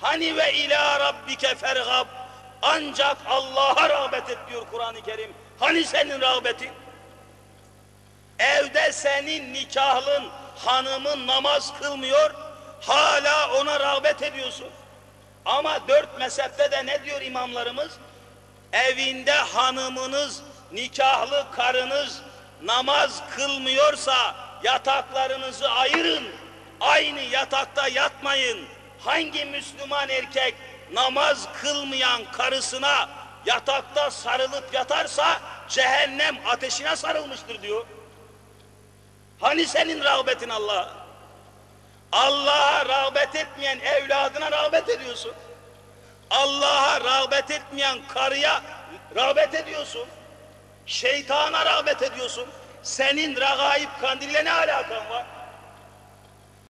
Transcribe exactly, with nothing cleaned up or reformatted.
Hani ve ila rabbike fergab. Ancak Allah'a rağbet et diyor Kur'an-ı Kerim. Hani senin rağbetin? Evde senin nikahlın hanımın namaz kılmıyor, hala ona rağbet ediyorsun. Ama dört mezhepte de ne diyor imamlarımız? Evinde hanımınız, nikahlı karınız namaz kılmıyorsa yataklarınızı ayırın. Aynı yatakta yatmayın. Hangi Müslüman erkek namaz kılmayan karısına yatakta sarılıp yatarsa cehennem ateşine sarılmıştır diyor. Hani senin rağbetin Allah'a? Allah'a rağbet etmeyen evladına rağbet ediyorsun. Allah'a rağbet etmeyen karıya rağbet ediyorsun. Şeytana rağbet ediyorsun. Senin regaib kandiliyle ne alakan var?